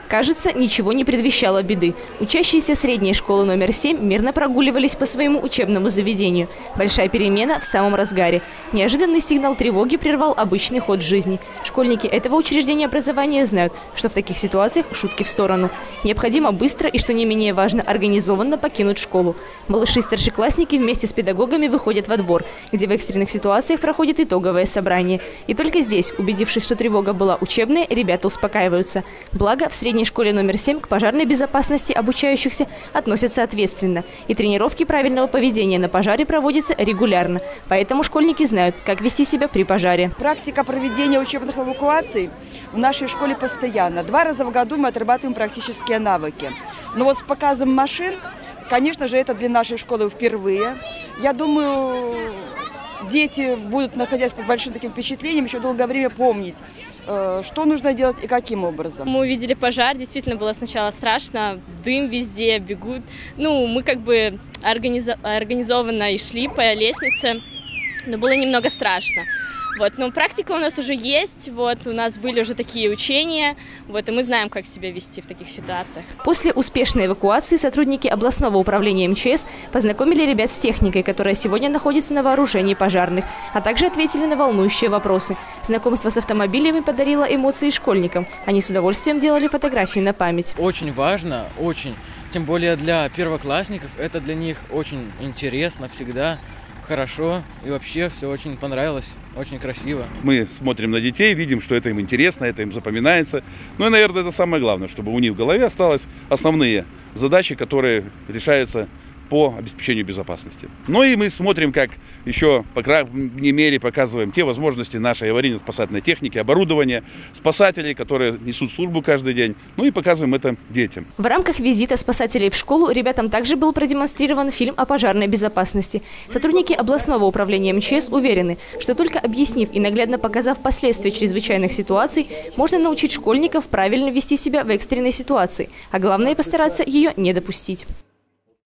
Кажется, ничего не предвещало беды. Учащиеся средней школы номер 7 мирно прогуливались по своему учебному заведению. Большая перемена в самом разгаре. Неожиданный сигнал тревоги прервал обычный ход жизни. Школьники этого учреждения образования знают, что в таких ситуациях шутки в сторону. Необходимо быстро и, что не менее важно, организованно покинуть школу. Малыши и старшеклассники вместе с педагогами выходят во двор, где в экстренных ситуациях проходит итоговое собрание. И только здесь, убедившись, что тревога была учебная, ребята успокаиваются. Благо, в средней школе номер 7 к пожарной безопасности обучающихся относятся ответственно. И тренировки правильного поведения на пожаре проводятся регулярно. Поэтому школьники знают, как вести себя при пожаре. Практика проведения учебных эвакуаций в нашей школе постоянно. 2 раза в году мы отрабатываем практические навыки. Но вот с показом машин, конечно же, это для нашей школы впервые. Я думаю, дети будут, находясь под большим таким впечатлением, еще долгое время помнить, что нужно делать и каким образом. Мы увидели пожар, действительно было сначала страшно, дым везде, бегут. Ну, мы как бы организованно и шли по лестнице, но было немного страшно. Вот, но практика у нас уже есть, вот, у нас были уже такие учения, вот, и мы знаем, как себя вести в таких ситуациях. После успешной эвакуации сотрудники областного управления МЧС познакомили ребят с техникой, которая сегодня находится на вооружении пожарных, а также ответили на волнующие вопросы. Знакомство с автомобилями подарило эмоции школьникам. Они с удовольствием делали фотографии на память. Очень важно, очень, тем более для первоклассников, это для них очень интересно всегда. Хорошо, и вообще все очень понравилось, очень красиво. Мы смотрим на детей, видим, что это им интересно, это им запоминается. Ну и, наверное, это самое главное, чтобы у них в голове осталось основные задачи, которые решаются по обеспечению безопасности. Ну и мы смотрим, как еще, по крайней мере, показываем те возможности нашей аварийно-спасательной техники, оборудования, спасателей, которые несут службу каждый день. Ну и показываем это детям. В рамках визита спасателей в школу ребятам также был продемонстрирован фильм о пожарной безопасности. Сотрудники областного управления МЧС уверены, что только объяснив и наглядно показав последствия чрезвычайных ситуаций, можно научить школьников правильно вести себя в экстренной ситуации, а главное – постараться ее не допустить.